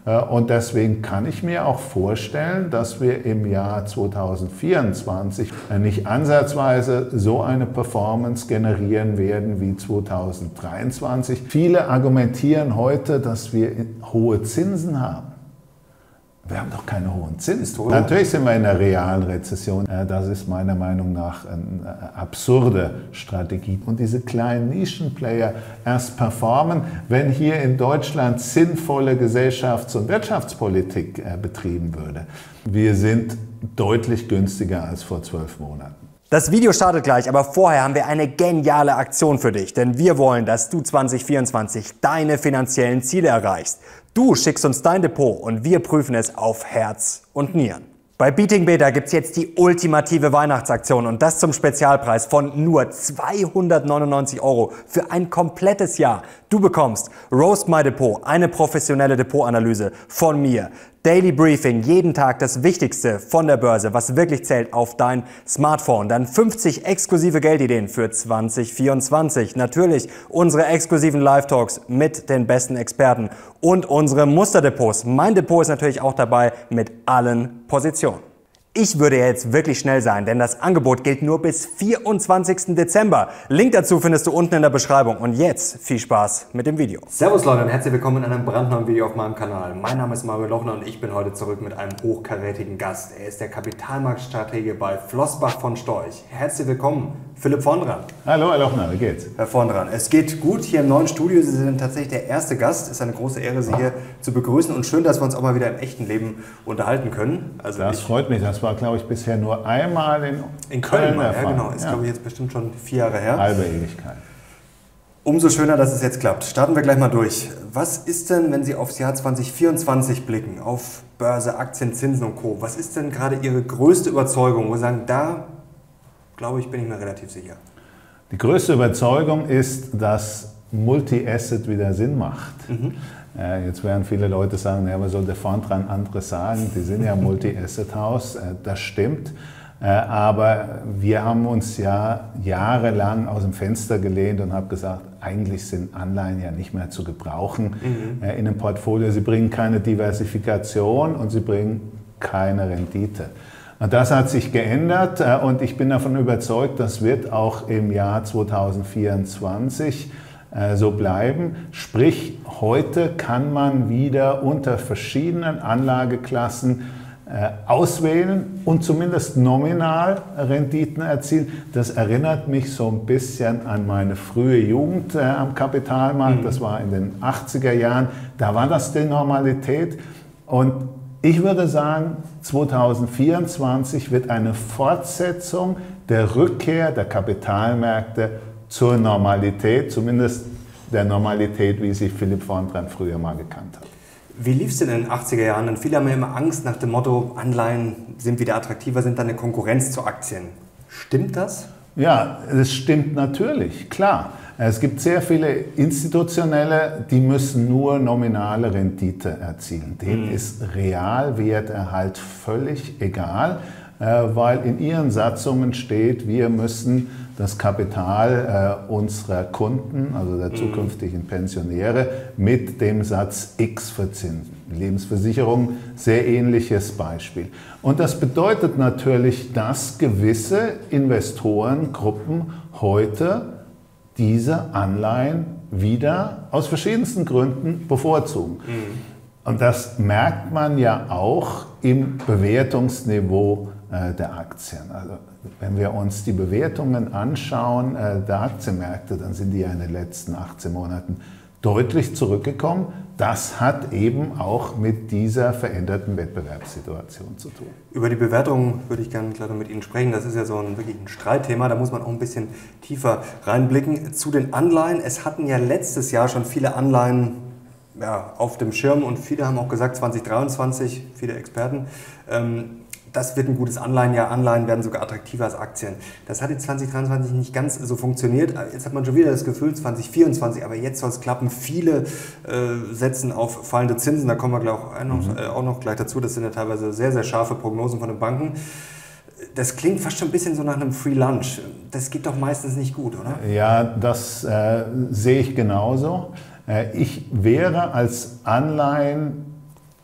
Und deswegen kann ich mir auch vorstellen, dass wir im Jahr 2024 nicht ansatzweise so eine Performance generieren werden wie 2023. Viele argumentieren heute, dass wir hohe Zinsen haben. Wir haben doch keine hohen Zinsen. Natürlich sind wir in einer realen Rezession. Das ist meiner Meinung nach eine absurde Strategie. Und diese kleinen Nischenplayer erst performen, wenn hier in Deutschland sinnvolle Gesellschafts- und Wirtschaftspolitik betrieben würde. Wir sind deutlich günstiger als vor 12 Monaten. Das Video startet gleich, aber vorher haben wir eine geniale Aktion für dich, denn wir wollen, dass du 2024 deine finanziellen Ziele erreichst. Du schickst uns dein Depot und wir prüfen es auf Herz und Nieren. Bei Beating Beta gibt es jetzt die ultimative Weihnachtsaktion und das zum Spezialpreis von nur 299 € für ein komplettes Jahr. Du bekommst Roast My Depot, eine professionelle Depotanalyse von mir, Daily Briefing, jeden Tag das Wichtigste von der Börse, was wirklich zählt, auf dein Smartphone. Dann 50 exklusive Geldideen für 2024. Natürlich unsere exklusiven Live-Talks mit den besten Experten und unsere Musterdepots. Mein Depot ist natürlich auch dabei mit allen Positionen. Ich würde jetzt wirklich schnell sein, denn das Angebot gilt nur bis 24. Dezember. Link dazu findest du unten in der Beschreibung. Und jetzt viel Spaß mit dem Video. Servus Leute und herzlich willkommen in einem brandneuen Video auf meinem Kanal. Mein Name ist Mario Lochner und ich bin heute zurück mit einem hochkarätigen Gast. Er ist der Kapitalmarktstratege bei Flossbach von Storch. Herzlich willkommen, Philipp Vondran. Hallo Herr Lochner, wie geht's? Herr Vondran, es geht gut hier im neuen Studio. Sie sind tatsächlich der erste Gast. Es ist eine große Ehre, Sie hier zu begrüßen und schön, dass wir uns auch mal wieder im echten Leben unterhalten können. Also das freut mich. Das war, glaube ich, bisher nur einmal in Köln der Fall. Ja, genau. Ist, glaube ich, jetzt bestimmt schon 4 Jahre her. Halbe Ewigkeit. Umso schöner, dass es jetzt klappt. Starten wir gleich mal durch. Was ist denn, wenn Sie aufs Jahr 2024 blicken, auf Börse, Aktien, Zinsen und Co., was ist denn gerade Ihre größte Überzeugung, wo Sie sagen, da, glaube ich, bin ich mir relativ sicher? Die größte Überzeugung ist, dass Multi-Asset wieder Sinn macht. Jetzt werden viele Leute sagen, ja, was soll der Vondran anderes sagen? Die sind ja Multi-Asset-Haus, das stimmt. Aber wir haben uns ja jahrelang aus dem Fenster gelehnt und haben gesagt, eigentlich sind Anleihen ja nicht mehr zu gebrauchen in einem Portfolio. Sie bringen keine Diversifikation und sie bringen keine Rendite. Und das hat sich geändert und ich bin davon überzeugt, das wird auch im Jahr 2024 so bleiben. Sprich, heute kann man wieder unter verschiedenen Anlageklassen auswählen und zumindest nominal Renditen erzielen. Das erinnert mich so ein bisschen an meine frühe Jugend am Kapitalmarkt. Das war in den 80er Jahren. Da war das die Normalität. Und ich würde sagen, 2024 wird eine Fortsetzung der Rückkehr der Kapitalmärkte zur Normalität, zumindest der Normalität, wie sie Philipp Vondran früher mal gekannt hat. Wie lief es denn in den 80er Jahren? Denn viele haben ja immer Angst nach dem Motto, Anleihen sind wieder attraktiver, sind dann eine Konkurrenz zu Aktien. Stimmt das? Ja, es stimmt natürlich, klar. Es gibt sehr viele Institutionelle, die müssen nur nominale Rendite erzielen. Denen ist Realwerterhalt völlig egal, weil in ihren Satzungen steht, wir müssen das Kapital unserer Kunden, also der zukünftigen Pensionäre, mit dem Satz X verzinsen. Lebensversicherung, sehr ähnliches Beispiel. Und das bedeutet natürlich, dass gewisse Investorengruppen heute diese Anleihen wieder aus verschiedensten Gründen bevorzugen. Und das merkt man ja auch im Bewertungsniveau der Aktien. Also wenn wir uns die Bewertungen anschauen der Aktienmärkte, dann sind die ja in den letzten 18 Monaten deutlich zurückgekommen. Das hat eben auch mit dieser veränderten Wettbewerbssituation zu tun. Über die Bewertung würde ich gerne gleich mit Ihnen sprechen. Das ist ja so wirklich ein Streitthema. Da muss man auch ein bisschen tiefer reinblicken. Zu den Anleihen. Es hatten ja letztes Jahr schon viele Anleihen auf dem Schirm und viele haben auch gesagt, 2023, viele Experten, das wird ein gutes Anleihenjahr. Anleihen werden sogar attraktiver als Aktien. Das hat jetzt 2023 nicht ganz so funktioniert. Jetzt hat man schon wieder das Gefühl, 2024, aber jetzt soll es klappen. Viele setzen auf fallende Zinsen. Da kommen wir auch noch gleich dazu. Das sind ja teilweise sehr, sehr scharfe Prognosen von den Banken. Das klingt fast schon ein bisschen so nach einem Free Lunch. Das geht doch meistens nicht gut, oder? Ja, das sehe ich genauso. Ich wäre als Anleihen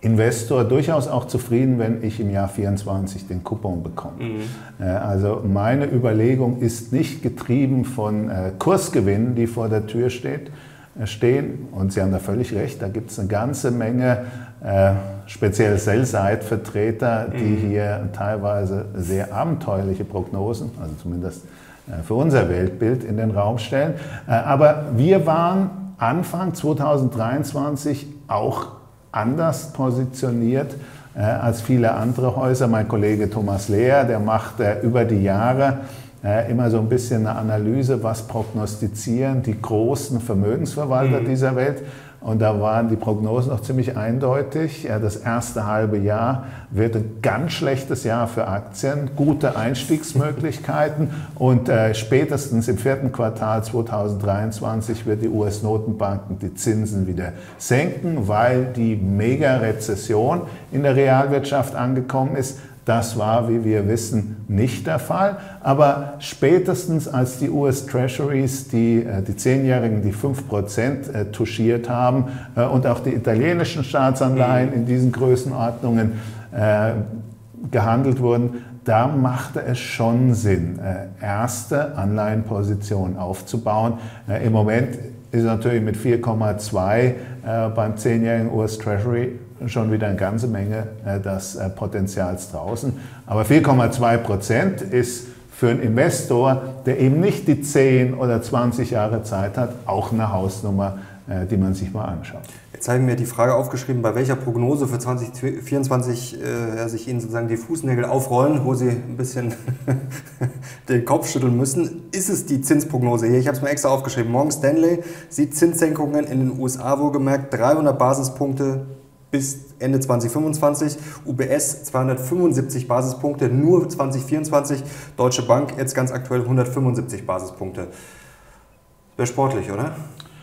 Investor durchaus auch zufrieden, wenn ich im Jahr 24 den Coupon bekomme. Also meine Überlegung ist nicht getrieben von Kursgewinnen, die vor der Tür stehen. Und Sie haben da völlig recht, da gibt es eine ganze Menge speziell Sell-Side-Vertreter, die hier teilweise sehr abenteuerliche Prognosen, also zumindest für unser Weltbild, in den Raum stellen. Aber wir waren Anfang 2023 auch anders positioniert als viele andere Häuser. Mein Kollege Thomas Lehr, der macht über die Jahre immer so ein bisschen eine Analyse, was prognostizieren die großen Vermögensverwalter dieser Welt. Und da waren die Prognosen noch ziemlich eindeutig. Das erste halbe Jahr wird ein ganz schlechtes Jahr für Aktien, gute Einstiegsmöglichkeiten und spätestens im 4. Quartal 2023 wird die US-Notenbanken die Zinsen wieder senken, weil die Mega-Rezession in der Realwirtschaft angekommen ist. Das war, wie wir wissen, nicht der Fall. Aber spätestens als die US-Treasuries, die 10-Jährigen, die 5% touchiert haben und auch die italienischen Staatsanleihen in diesen Größenordnungen gehandelt wurden, da machte es schon Sinn, erste Anleihenpositionen aufzubauen. Im Moment ist natürlich mit 4,2 beim 10-jährigen US-Treasury schon wieder eine ganze Menge des Potenzials draußen. Aber 4,2% ist für einen Investor, der eben nicht die 10 oder 20 Jahre Zeit hat, auch eine Hausnummer, die man sich mal anschaut. Jetzt habe ich mir die Frage aufgeschrieben, bei welcher Prognose für 2024 sich Ihnen sozusagen die Fußnägel aufrollen, wo Sie ein bisschen den Kopf schütteln müssen. Ist es die Zinsprognose hier? Ich habe es mir extra aufgeschrieben. Morgan Stanley sieht Zinssenkungen in den USA wohlgemerkt 300 Basispunkte bis Ende 2025, UBS 275 Basispunkte, nur 2024, Deutsche Bank jetzt ganz aktuell 175 Basispunkte. Wäre sportlich, oder?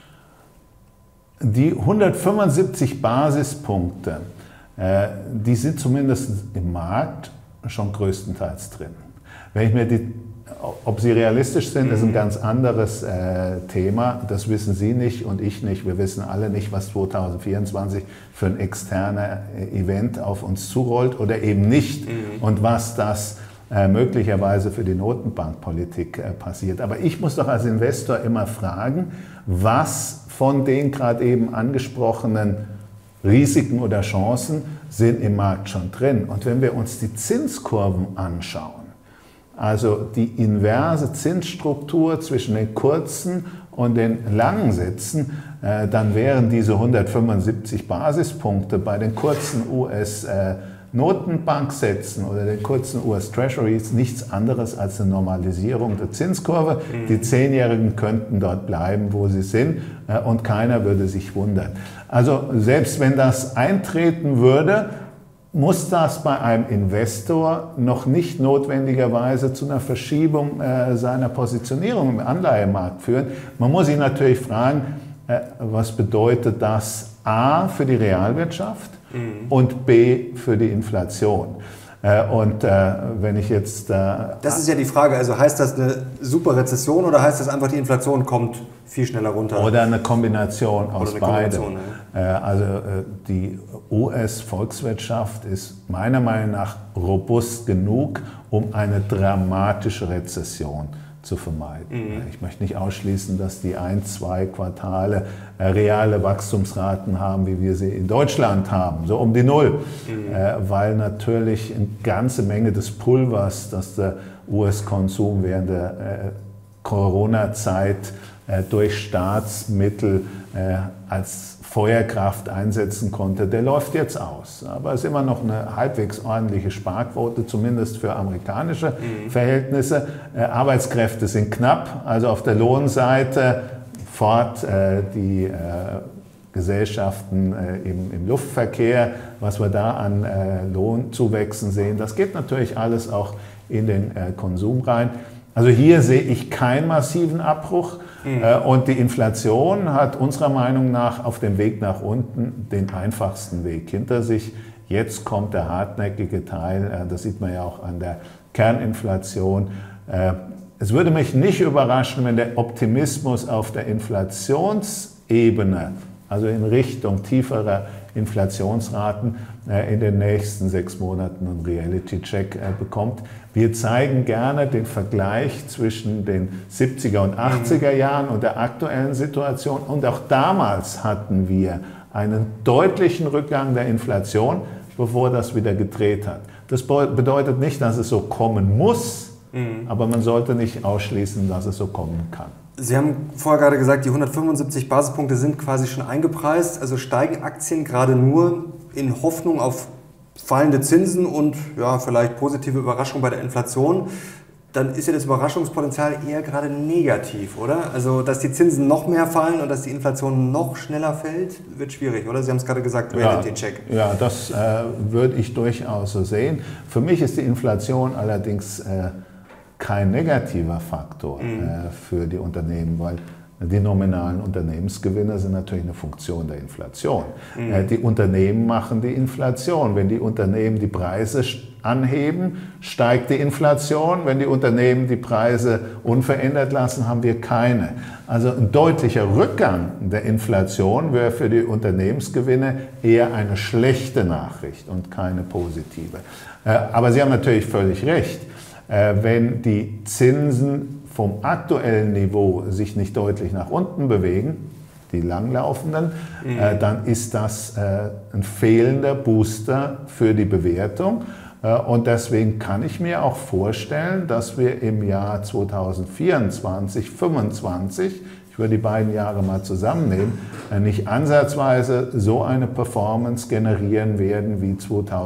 Die 175 Basispunkte, die sind zumindest im Markt schon größtenteils drin. Wenn ich mir ob sie realistisch sind, ist ein ganz anderes Thema. Das wissen Sie nicht und ich nicht. Wir wissen alle nicht, was 2024 für ein externer Event auf uns zurollt oder eben nicht und was das möglicherweise für die Notenbankpolitik passiert. Aber ich muss doch als Investor immer fragen, was von den gerade eben angesprochenen Risiken oder Chancen sind im Markt schon drin. Und wenn wir uns die Zinskurven anschauen, also die inverse Zinsstruktur zwischen den kurzen und den langen Sätzen, dann wären diese 175 Basispunkte bei den kurzen US-Notenbanksätzen oder den kurzen US-Treasuries nichts anderes als eine Normalisierung der Zinskurve. Die 10-Jährigen könnten dort bleiben, wo sie sind und keiner würde sich wundern. Also selbst wenn das eintreten würde, muss das bei einem Investor noch nicht notwendigerweise zu einer Verschiebung seiner Positionierung im Anleihemarkt führen. Man muss sich natürlich fragen, was bedeutet das A für die Realwirtschaft und B für die Inflation. Und wenn ich jetzt... das ist ja die Frage, also heißt das eine super Rezession oder heißt das einfach, die Inflation kommt viel schneller runter? Oder eine Kombination aus beidem. Also die US-Volkswirtschaft ist meiner Meinung nach robust genug, um eine dramatische Rezession zu vermeiden. Ich möchte nicht ausschließen, dass die 1-2 Quartale reale Wachstumsraten haben, wie wir sie in Deutschland haben, so um die Null, weil natürlich eine ganze Menge des Pulvers, das der US-Konsum während der Corona-Zeit durch Staatsmittel als Feuerkraft einsetzen konnte, der läuft jetzt aus. Aber es ist immer noch eine halbwegs ordentliche Sparquote, zumindest für amerikanische Verhältnisse. Arbeitskräfte sind knapp, also auf der Lohnseite Ford, die Gesellschaften im Luftverkehr, was wir da an Lohnzuwächsen sehen, das geht natürlich alles auch in den Konsum rein. Also hier sehe ich keinen massiven Abbruch und die Inflation hat unserer Meinung nach auf dem Weg nach unten den einfachsten Weg hinter sich. Jetzt kommt der hartnäckige Teil, das sieht man ja auch an der Kerninflation. Es würde mich nicht überraschen, wenn der Optimismus auf der Inflationsebene, also in Richtung tieferer Inflationsraten in den nächsten 6 Monaten einen Reality-Check bekommt. Wir zeigen gerne den Vergleich zwischen den 70er und 80er Jahren und der aktuellen Situation. Und auch damals hatten wir einen deutlichen Rückgang der Inflation, bevor das wieder gedreht hat. Das bedeutet nicht, dass es so kommen muss, aber man sollte nicht ausschließen, dass es so kommen kann. Sie haben vorher gerade gesagt, die 175 Basispunkte sind quasi schon eingepreist. Also steigen Aktien gerade nur in Hoffnung auf fallende Zinsen und ja, vielleicht positive Überraschung bei der Inflation. Dann ist ja das Überraschungspotenzial eher gerade negativ, oder? Also, dass die Zinsen noch mehr fallen und dass die Inflation noch schneller fällt, wird schwierig, oder? Sie haben es gerade gesagt, Reality-Check. Ja, das würde ich durchaus so sehen. Für mich ist die Inflation allerdings kein negativer Faktor für die Unternehmen, weil die nominalen Unternehmensgewinne sind natürlich eine Funktion der Inflation. Die Unternehmen machen die Inflation. Wenn die Unternehmen die Preise anheben, steigt die Inflation. Wenn die Unternehmen die Preise unverändert lassen, haben wir keine. Also ein deutlicher Rückgang der Inflation wäre für die Unternehmensgewinne eher eine schlechte Nachricht und keine positive. Aber Sie haben natürlich völlig recht. Wenn die Zinsen vom aktuellen Niveau sich nicht deutlich nach unten bewegen, die langlaufenden, dann ist das ein fehlender Booster für die Bewertung. Und deswegen kann ich mir auch vorstellen, dass wir im Jahr 2024, 2025, ich würde die beiden Jahre mal zusammennehmen, nicht ansatzweise so eine Performance generieren werden wie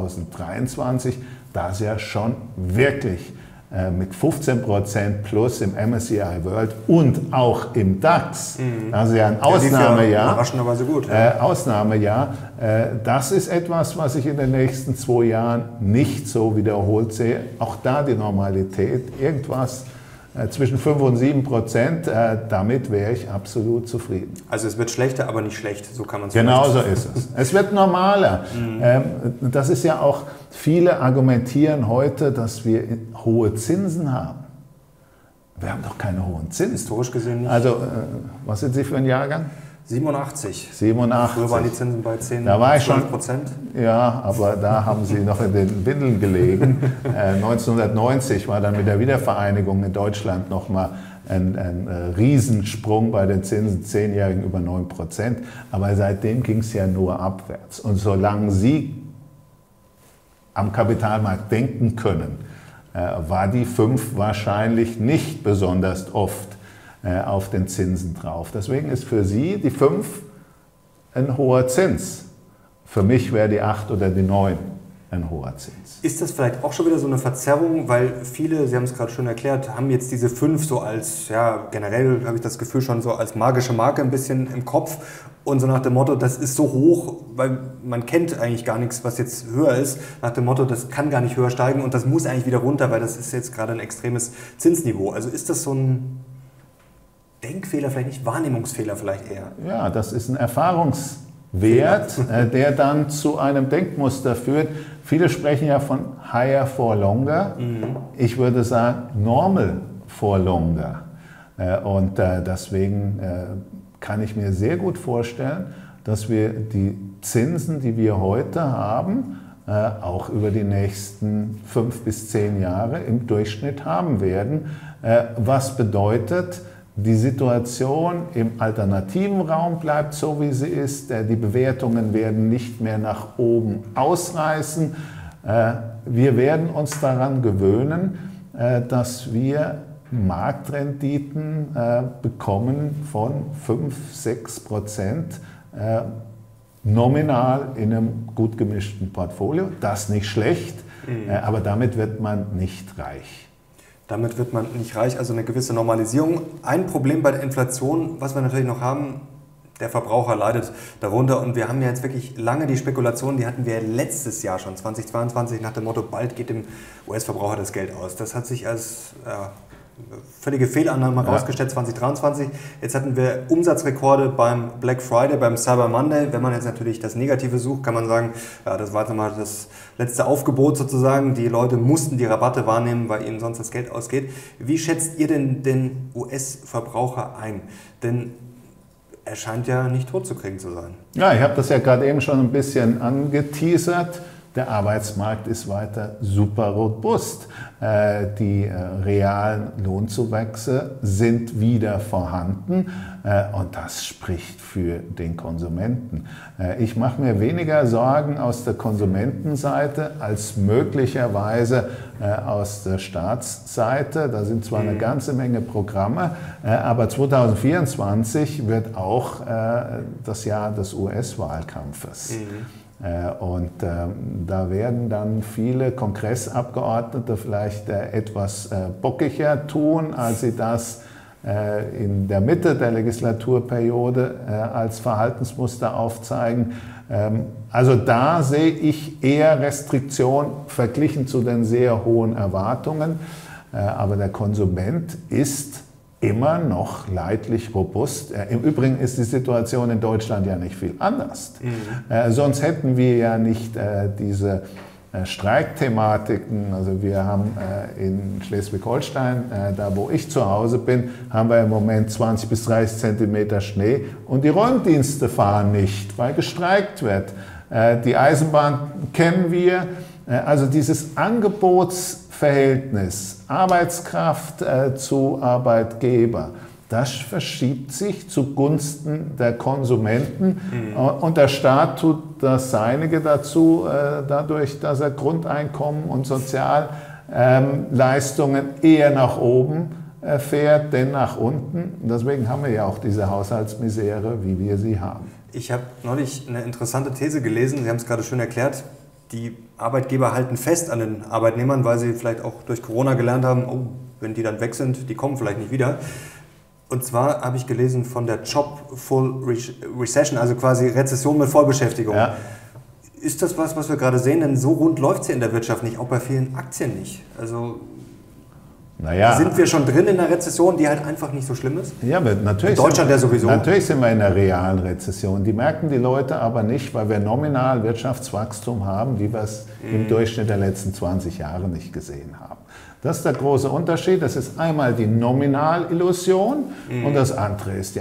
2023, da es ja schon wirklich mit 15% plus im MSCI World und auch im DAX. Das ist ja ein Ausnahmejahr. Überraschenderweise gut. Ja. Ausnahmejahr. Das ist etwas, was ich in den nächsten 2 Jahren nicht so wiederholt sehe. Auch da die Normalität, irgendwas zwischen 5 und 7%, damit wäre ich absolut zufrieden. Also es wird schlechter, aber nicht schlecht, so kann man es sagen. Genau so ist es. Es wird normaler. Das ist ja auch, viele argumentieren heute, dass wir hohe Zinsen haben. Wir haben doch keine hohen Zinsen. Historisch gesehen nicht. Also, was sind Sie für ein Jahrgang? 87. 87. Früher waren die Zinsen bei 10, da war ich 12%. Ja, aber da haben Sie noch in den Windeln gelegen. 1990 war dann mit der Wiedervereinigung in Deutschland nochmal ein Riesensprung bei den Zinsen, 10-Jährigen über 9%. Aber seitdem ging es ja nur abwärts. Und solange Sie am Kapitalmarkt denken können, war die 5 wahrscheinlich nicht besonders oft auf den Zinsen drauf. Deswegen ist für Sie die 5 ein hoher Zins. Für mich wäre die 8 oder die 9 ein hoher Zins. Ist das vielleicht auch schon wieder so eine Verzerrung, weil viele, Sie haben es gerade schon erklärt, haben jetzt diese 5 so als, ja, generell habe ich das Gefühl schon so als magische Marke ein bisschen im Kopf und so nach dem Motto, das ist so hoch, weil man kennt eigentlich gar nichts, was jetzt höher ist, nach dem Motto, das kann gar nicht höher steigen und das muss eigentlich wieder runter, weil das ist jetzt gerade ein extremes Zinsniveau. Also ist das so ein Denkfehler, vielleicht nicht Wahrnehmungsfehler vielleicht eher? Ja, das ist ein Erfahrungswert, der dann zu einem Denkmuster führt. Viele sprechen ja von higher for longer. Ich würde sagen normal for longer. Und deswegen kann ich mir sehr gut vorstellen, dass wir die Zinsen, die wir heute haben, auch über die nächsten 5 bis 10 Jahre im Durchschnitt haben werden. Was bedeutet, die Situation im alternativen Raum bleibt so, wie sie ist. Die Bewertungen werden nicht mehr nach oben ausreißen. Wir werden uns daran gewöhnen, dass wir Marktrenditen bekommen von 5–6% nominal in einem gut gemischten Portfolio. Das ist nicht schlecht, aber damit wird man nicht reich. Damit wird man nicht reich, also eine gewisse Normalisierung. Ein Problem bei der Inflation, was wir natürlich noch haben, der Verbraucher leidet darunter und wir haben ja jetzt wirklich lange die Spekulation, die hatten wir letztes Jahr schon, 2022, nach dem Motto, bald geht dem US-Verbraucher das Geld aus. Das hat sich als völlige Fehlannahme herausgestellt, 2023. Jetzt hatten wir Umsatzrekorde beim Black Friday, beim Cyber Monday. Wenn man jetzt natürlich das Negative sucht, kann man sagen, ja, das war jetzt nochmal das letzte Aufgebot sozusagen. Die Leute mussten die Rabatte wahrnehmen, weil ihnen sonst das Geld ausgeht. Wie schätzt ihr denn den US-Verbraucher ein? Denn er scheint ja nicht tot zu kriegen zu sein. Ja, ich habe das ja gerade eben schon ein bisschen angeteasert. Der Arbeitsmarkt ist weiter super robust. Die realen Lohnzuwächse sind wieder vorhanden und das spricht für den Konsumenten. Ich mache mir weniger Sorgen aus der Konsumentenseite als möglicherweise aus der Staatsseite. Da sind zwar eine ganze Menge Programme, aber 2024 wird auch das Jahr des US-Wahlkampfes. Und da werden dann viele Kongressabgeordnete vielleicht etwas bockiger tun, als sie das in der Mitte der Legislaturperiode als Verhaltensmuster aufzeigen. Also da sehe ich eher Restriktion verglichen zu den sehr hohen Erwartungen. Aber der Konsument ist immer noch leidlich robust. Im Übrigen ist die Situation in Deutschland ja nicht viel anders. Sonst hätten wir ja nicht diese Streikthematiken. Also wir haben in Schleswig-Holstein, da wo ich zu Hause bin, haben wir im Moment 20 bis 30 Zentimeter Schnee und die Räumdienste fahren nicht, weil gestreikt wird. Die Eisenbahn kennen wir. Also dieses Angebotsverhältnis Arbeitskraft zu Arbeitgeber, das verschiebt sich zugunsten der Konsumenten und der Staat tut das Seinige dazu, dadurch, dass er Grundeinkommen und Sozialleistungen eher nach oben fährt, denn nach unten. Deswegen haben wir ja auch diese Haushaltsmisere, wie wir sie haben. Ich habe neulich eine interessante These gelesen, Sie haben es gerade schön erklärt. Die Arbeitgeber halten fest an den Arbeitnehmern, weil sie vielleicht auch durch Corona gelernt haben, oh, wenn die dann weg sind, die kommen vielleicht nicht wieder. Und zwar habe ich gelesen von der Job Full Recession, also quasi Rezession mit Vollbeschäftigung. Ja. Ist das was wir gerade sehen? Denn so rund läuft es ja in der Wirtschaft nicht, auch bei vielen Aktien nicht. Also sind wir schon drin in einer Rezession, die halt einfach nicht so schlimm ist? Ja, aber natürlich. In Deutschland ja sowieso. Natürlich sind wir in einer realen Rezession. Die merken die Leute aber nicht, weil wir nominal Wirtschaftswachstum haben, wie wir es im Durchschnitt der letzten 20 Jahre nicht gesehen haben. Das ist der große Unterschied. Das ist einmal die Nominalillusion und das andere ist die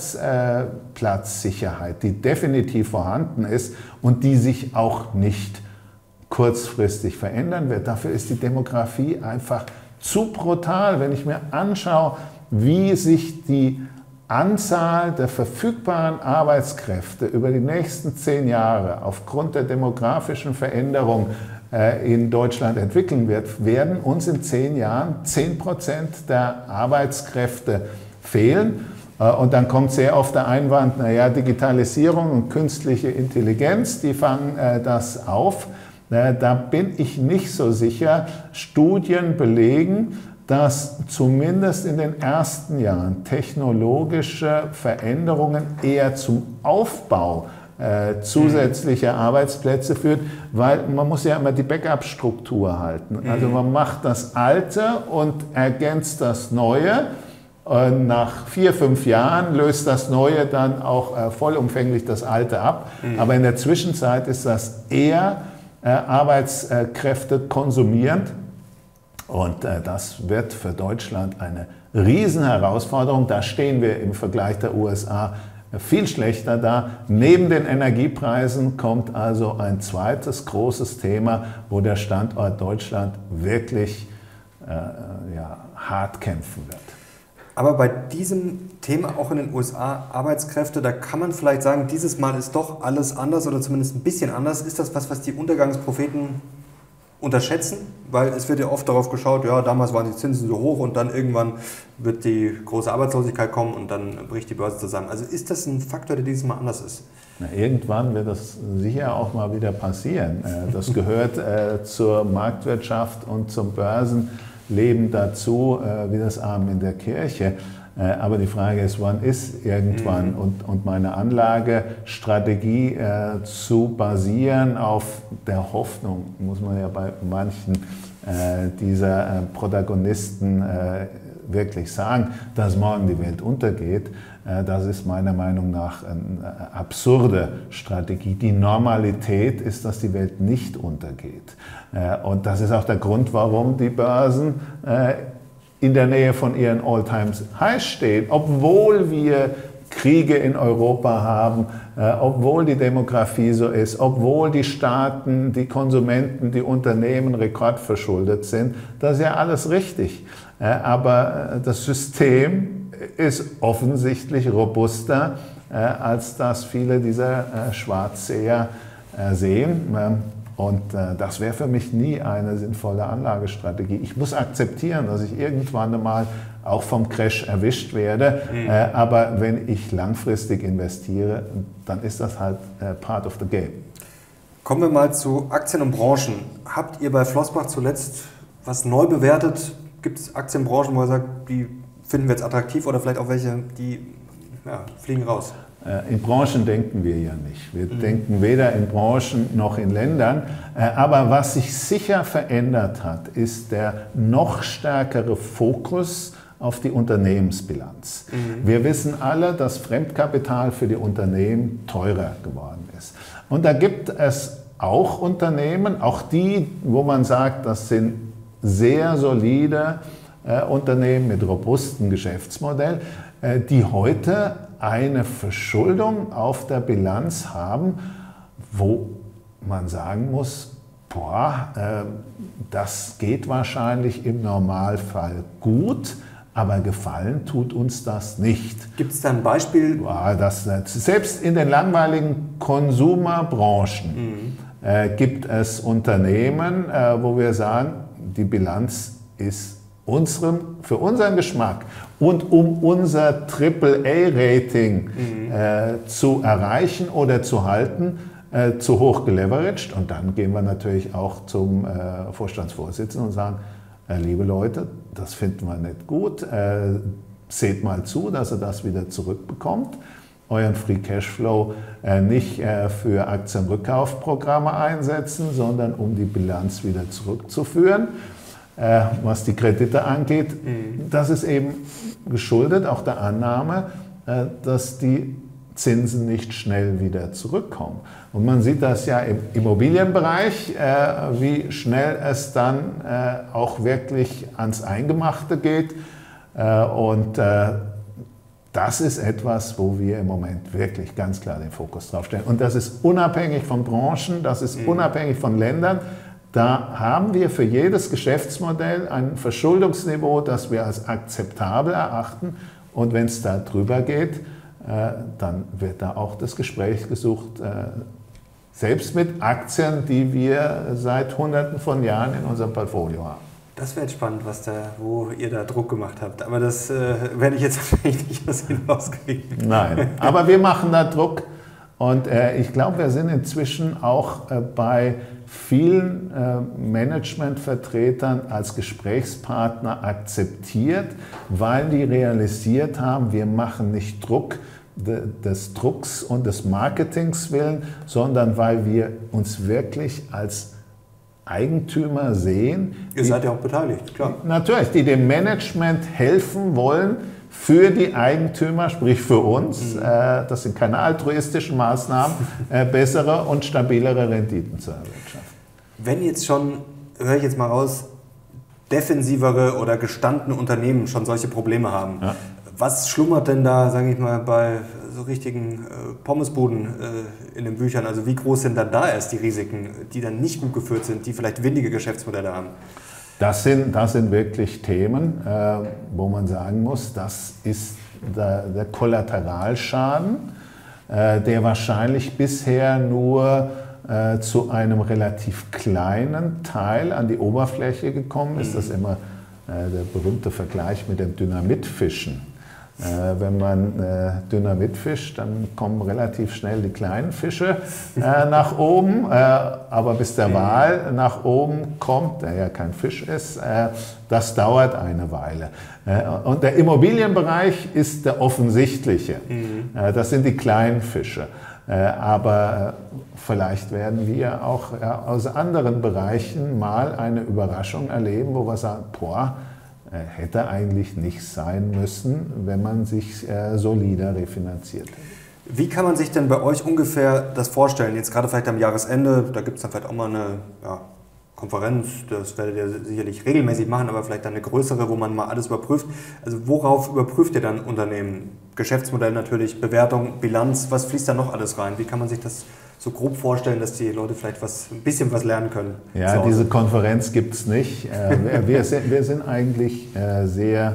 Arbeitsplatzsicherheit, die definitiv vorhanden ist und die sich auch nicht kurzfristig verändern wird. Dafür ist die Demografie einfach zu brutal, wenn ich mir anschaue, wie sich die Anzahl der verfügbaren Arbeitskräfte über die nächsten 10 Jahre aufgrund der demografischen Veränderung in Deutschland entwickeln wird, werden uns in 10 Jahren 10% der Arbeitskräfte fehlen. Und dann kommt sehr oft der Einwand, naja, Digitalisierung und künstliche Intelligenz, die fangen das auf. Da bin ich nicht so sicher. Studien belegen, dass zumindest in den ersten Jahren technologische Veränderungen eher zum Aufbau zusätzlicher Arbeitsplätze führt, weil man muss ja immer die Backup-Struktur halten. Also man macht das Alte und ergänzt das Neue. Nach 4, 5 Jahren löst das Neue dann auch vollumfänglich das Alte ab. Aber in der Zwischenzeit ist das eher Arbeitskräfte konsumierend und das wird für Deutschland eine Riesenherausforderung. Da stehen wir im Vergleich der USA viel schlechter da. Neben den Energiepreisen kommt also ein zweites großes Thema, wo der Standort Deutschland wirklich hart kämpfen wird. Aber bei diesem Thema auch in den USA, Arbeitskräfte, da kann man vielleicht sagen, dieses Mal ist doch alles anders oder zumindest ein bisschen anders. Ist das was die Untergangspropheten unterschätzen? Weil es wird ja oft darauf geschaut, ja, damals waren die Zinsen so hoch und dann irgendwann wird die große Arbeitslosigkeit kommen und dann bricht die Börse zusammen. Also ist das ein Faktor, der dieses Mal anders ist? Na, irgendwann wird das sicher auch mal wieder passieren. Das gehört zur Marktwirtschaft und zum Börsenleben dazu, wie das Amen in der Kirche. Aber die Frage ist, wann ist irgendwann? Und meine Anlagestrategie zu basieren auf der Hoffnung, muss man ja bei manchen dieser Protagonisten wirklich sagen, dass morgen die Welt untergeht, das ist meiner Meinung nach eine absurde Strategie. Die Normalität ist, dass die Welt nicht untergeht. Und das ist auch der Grund, warum die Börsen in der Nähe von ihren All-Time-Highs stehen, obwohl wir Kriege in Europa haben, obwohl die Demografie so ist, obwohl die Staaten, die Konsumenten, die Unternehmen rekordverschuldet sind. Das ist ja alles richtig. Aber das System ist offensichtlich robuster, als das viele dieser Schwarzseher sehen. Und das wäre für mich nie eine sinnvolle Anlagestrategie. Ich muss akzeptieren, dass ich irgendwann einmal auch vom Crash erwischt werde. Aber wenn ich langfristig investiere, dann ist das halt part of the game. Kommen wir mal zu Aktien und Branchen. Habt ihr bei Flossbach zuletzt was neu bewertet? Gibt es Aktienbranchen, wo ihr sagt, die finden wir jetzt attraktiv oder vielleicht auch welche, die fliegen raus? In Branchen denken wir ja nicht. Wir denken weder in Branchen noch in Ländern. Aber was sich sicher verändert hat, ist der noch stärkere Fokus auf die Unternehmensbilanz. Wir wissen alle, dass Fremdkapital für die Unternehmen teurer geworden ist. Und da gibt es auch Unternehmen, auch die, wo man sagt, das sind sehr solide Unternehmen mit robustem Geschäftsmodell, die heute eine Verschuldung auf der Bilanz haben, wo man sagen muss, das geht wahrscheinlich im Normalfall gut, aber gefallen tut uns das nicht. Gibt es da ein Beispiel? Selbst in den langweiligen Konsumerbranchen gibt es Unternehmen, wo wir sagen, die Bilanz ist für unseren Geschmack und um unser AAA-Rating zu erreichen oder zu halten, zu hoch geleveraged. Und dann gehen wir natürlich auch zum Vorstandsvorsitzenden und sagen, liebe Leute, das finden wir nicht gut, seht mal zu, dass ihr das wieder zurückbekommt, euren Free Cashflow nicht für Aktienrückkaufprogramme einsetzen, sondern um die Bilanz wieder zurückzuführen. Was die Kredite angeht, das ist eben geschuldet auch der Annahme, dass die Zinsen nicht schnell wieder zurückkommen. Und man sieht das ja im Immobilienbereich, wie schnell es dann auch wirklich ans Eingemachte geht. Und das ist etwas, wo wir im Moment wirklich ganz klar den Fokus drauf stellen. Und das ist unabhängig von Branchen, das ist unabhängig von Ländern. Da haben wir für jedes Geschäftsmodell ein Verschuldungsniveau, das wir als akzeptabel erachten. Und wenn es da drüber geht, dann wird da auch das Gespräch gesucht, selbst mit Aktien, die wir seit Hunderten von Jahren in unserem Portfolio haben. Das wäre jetzt spannend, wo ihr da Druck gemacht habt. Aber das werde ich jetzt wahrscheinlich nicht aus Ihnen rauskriegen. Nein, aber wir machen da Druck. Und ich glaube, wir sind inzwischen auch bei vielen Managementvertretern als Gesprächspartner akzeptiert, weil die realisiert haben, wir machen nicht Druck des Drucks und des Marketings willen, sondern weil wir uns wirklich als Eigentümer sehen. Ihr seid ja auch beteiligt, klar. Natürlich, die dem Management helfen wollen, für die Eigentümer, sprich für uns, das sind keine altruistischen Maßnahmen, bessere und stabilere Renditen zu erwirtschaften. Wenn jetzt schon, höre ich jetzt mal raus, defensivere oder gestandene Unternehmen schon solche Probleme haben, was schlummert denn da, sage ich mal, bei so richtigen Pommesbuden in den Büchern? Also wie groß sind dann da erst die Risiken, die dann nicht gut geführt sind, die vielleicht windige Geschäftsmodelle haben? Das sind wirklich Themen, wo man sagen muss, das ist der Kollateralschaden, der wahrscheinlich bisher nur zu einem relativ kleinen Teil an die Oberfläche gekommen ist. Das ist immer der berühmte Vergleich mit dem Dynamitfischen. Wenn man Dynamit fischt, dann kommen relativ schnell die kleinen Fische nach oben, aber bis der Wal nach oben kommt, der ja kein Fisch ist, das dauert eine Weile. Und der Immobilienbereich ist der offensichtliche, das sind die kleinen Fische. Aber vielleicht werden wir auch aus anderen Bereichen mal eine Überraschung erleben, wo wir sagen, hätte eigentlich nicht sein müssen, wenn man sich solider refinanziert hätte. Wie kann man sich denn bei euch ungefähr das vorstellen? Jetzt gerade vielleicht am Jahresende, da gibt es dann vielleicht auch mal eine Konferenz, das werdet ihr sicherlich regelmäßig machen, aber vielleicht dann eine größere, wo man mal alles überprüft. Also worauf überprüft ihr dann Unternehmen? Geschäftsmodell natürlich, Bewertung, Bilanz, was fließt da noch alles rein? Wie kann man sich das so grob vorstellen, dass die Leute vielleicht ein bisschen was lernen können? Ja, diese Konferenz gibt es nicht. Wir sind eigentlich sehr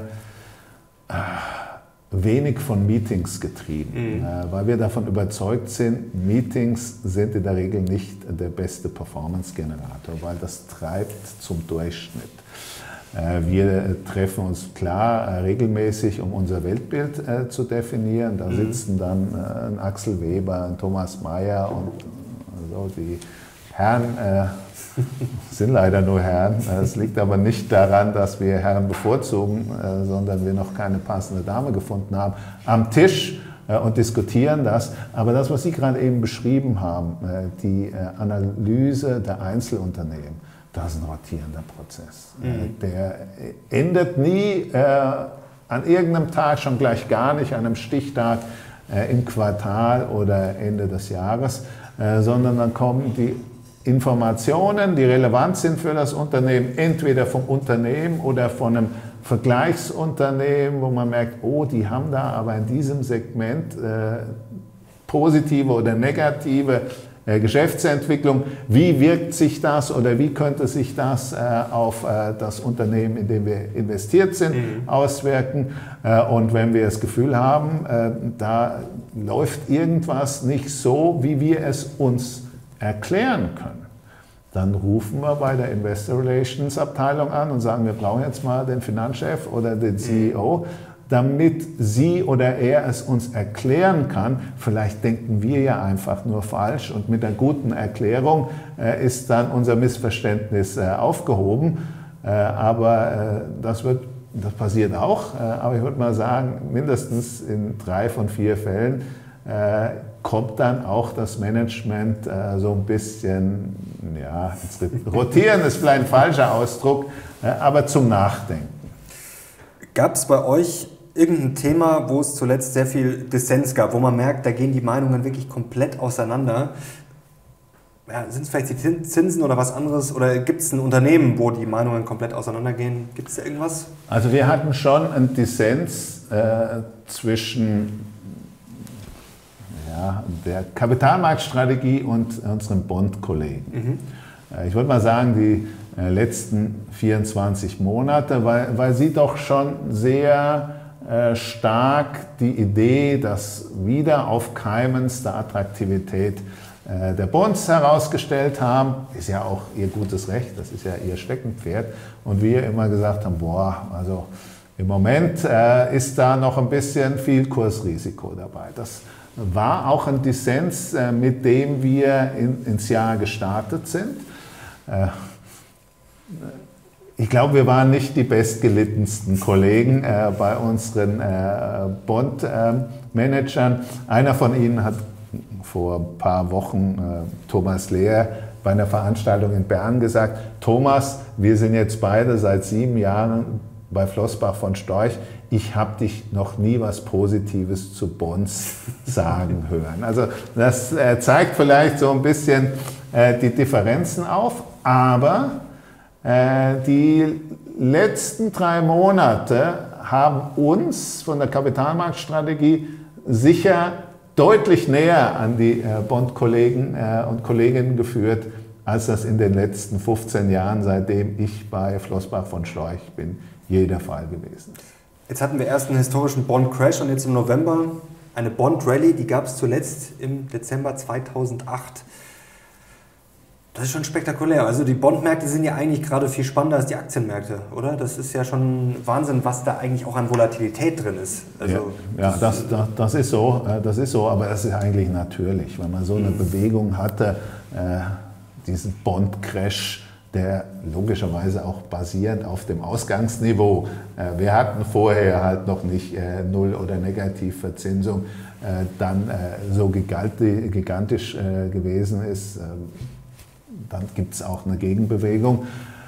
wenig von Meetings getrieben, weil wir davon überzeugt sind, Meetings sind in der Regel nicht der beste Performance-Generator, weil das treibt zum Durchschnitt. Wir treffen uns klar regelmäßig, um unser Weltbild zu definieren. Da sitzen dann ein Axel Weber, ein Thomas Mayer und so die Herren. Sind leider nur Herren. Es liegt aber nicht daran, dass wir Herren bevorzugen, sondern wir noch keine passende Dame gefunden haben, am Tisch und diskutieren das. Aber das, was Sie gerade eben beschrieben haben, die Analyse der Einzelunternehmen, das ist ein rotierender Prozess. Der endet nie an irgendeinem Tag, schon gleich gar nicht, an einem Stichtag im Quartal oder Ende des Jahres, sondern dann kommen die Informationen, die relevant sind für das Unternehmen, entweder vom Unternehmen oder von einem Vergleichsunternehmen, wo man merkt, oh, die haben da aber in diesem Segment positive oder negative Geschäftsentwicklung. Wie wirkt sich das oder wie könnte sich das auf das Unternehmen, in dem wir investiert sind, auswirken? Und wenn wir das Gefühl haben, da läuft irgendwas nicht so, wie wir es uns erklären können, dann rufen wir bei der Investor Relations Abteilung an und sagen, wir brauchen jetzt mal den Finanzchef oder den CEO, damit sie oder er es uns erklären kann. Vielleicht denken wir ja einfach nur falsch und mit einer guten Erklärung ist dann unser Missverständnis aufgehoben. Aber das passiert auch. Aber ich würde mal sagen, mindestens in 3 von 4 Fällen kommt dann auch das Management so ein bisschen, ja, rotieren ist vielleicht ein falscher Ausdruck, aber zum Nachdenken. Gab es bei euch irgendein Thema, wo es zuletzt sehr viel Dissens gab, wo man merkt, da gehen die Meinungen wirklich komplett auseinander? Ja, sind es vielleicht die Zinsen oder was anderes? Oder gibt es ein Unternehmen, wo die Meinungen komplett auseinandergehen? Gibt es da irgendwas? Also wir hatten schon einen Dissens zwischen der Kapitalmarktstrategie und unseren Bond-Kollegen. Ich würde mal sagen, die letzten 24 Monate, weil sie doch schon sehr stark die Idee des Wiederaufkeimens der Attraktivität der Bonds herausgestellt haben. Ist ja auch ihr gutes Recht, das ist ja ihr Steckenpferd. Und wir immer gesagt haben, boah, also im Moment ist da noch ein bisschen viel Kursrisiko dabei. Das war auch ein Dissens, mit dem wir ins Jahr gestartet sind. Ich glaube, wir waren nicht die bestgelittensten Kollegen bei unseren Bond-Managern. Einer von ihnen hat vor ein paar Wochen, Thomas Lehr, bei einer Veranstaltung in Bern gesagt, Thomas, wir sind jetzt beide seit 7 Jahren bei Flossbach von Storch. Ich habe dich noch nie was Positives zu Bonds sagen hören. Also das zeigt vielleicht so ein bisschen die Differenzen auf, aber die letzten 3 Monate haben uns von der Kapitalmarktstrategie sicher deutlich näher an die Bond-Kollegen und Kolleginnen geführt, als das in den letzten 15 Jahren, seitdem ich bei Flossbach von Storch bin, je der Fall gewesen ist. Jetzt hatten wir erst einen historischen Bond-Crash und jetzt im November eine Bond-Rally, die gab es zuletzt im Dezember 2008. Das ist schon spektakulär. Also die Bondmärkte sind ja eigentlich gerade viel spannender als die Aktienmärkte, oder? Das ist ja schon Wahnsinn, was da eigentlich auch an Volatilität drin ist. Also das ist so, aber das ist eigentlich natürlich, wenn man so eine Bewegung hatte, diesen Bond-Crash, der logischerweise auch basierend auf dem Ausgangsniveau. Wir hatten vorher halt noch nicht Null- oder Negativverzinsung, dann so gigantisch gewesen ist. Dann gibt es auch eine Gegenbewegung.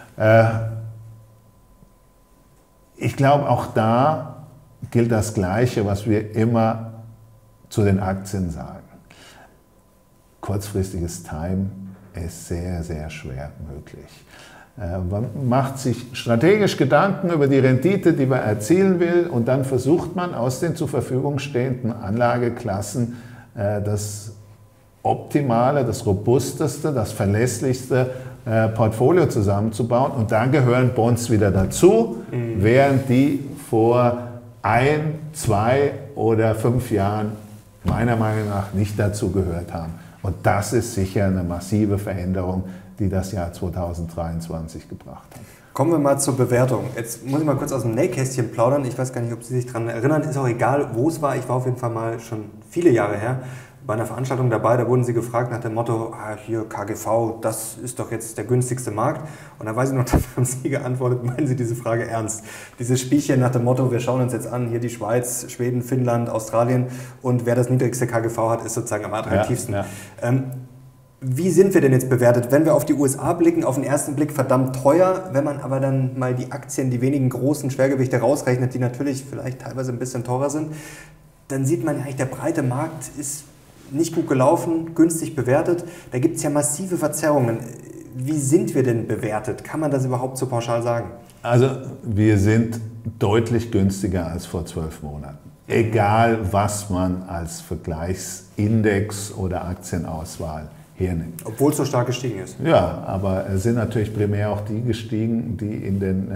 Ich glaube, auch da gilt das Gleiche, was wir immer zu den Aktien sagen. Kurzfristiges Time ist sehr, sehr schwer möglich. Man macht sich strategisch Gedanken über die Rendite, die man erzielen will, und dann versucht man aus den zur Verfügung stehenden Anlageklassen das optimale, das robusteste, das verlässlichste Portfolio zusammenzubauen. Und da gehören Bonds wieder dazu, während die vor 1, 2 oder 5 Jahren meiner Meinung nach nicht dazu gehört haben. Und das ist sicher eine massive Veränderung, die das Jahr 2023 gebracht hat. Kommen wir mal zur Bewertung. Jetzt muss ich mal kurz aus dem Nähkästchen plaudern. Ich weiß gar nicht, ob Sie sich daran erinnern. Ist auch egal, wo es war. Ich war auf jeden Fall mal schon viele Jahre her bei einer Veranstaltung dabei. Da wurden Sie gefragt nach dem Motto, hier KGV, das ist doch jetzt der günstigste Markt. Und da weiß ich noch, da haben Sie geantwortet, meinen Sie diese Frage ernst? Dieses Spielchen nach dem Motto, wir schauen uns jetzt an, hier die Schweiz, Schweden, Finnland, Australien, und wer das niedrigste KGV hat, ist sozusagen am attraktivsten. Ja, ja. Wie sind wir denn jetzt bewertet? Wenn wir auf die USA blicken, auf den ersten Blick verdammt teuer. Wenn man aber dann mal die Aktien, die wenigen großen Schwergewichte rausrechnet, die natürlich vielleicht teilweise ein bisschen teurer sind, dann sieht man ja eigentlich, der breite Markt ist nicht gut gelaufen, günstig bewertet. Da gibt es ja massive Verzerrungen. Wie sind wir denn bewertet? Kann man das überhaupt so pauschal sagen? Also wir sind deutlich günstiger als vor 12 Monaten. Egal, was man als Vergleichsindex oder Aktienauswahl hernimmt. Obwohl es so stark gestiegen ist. Ja, aber es sind natürlich primär auch die gestiegen, die in den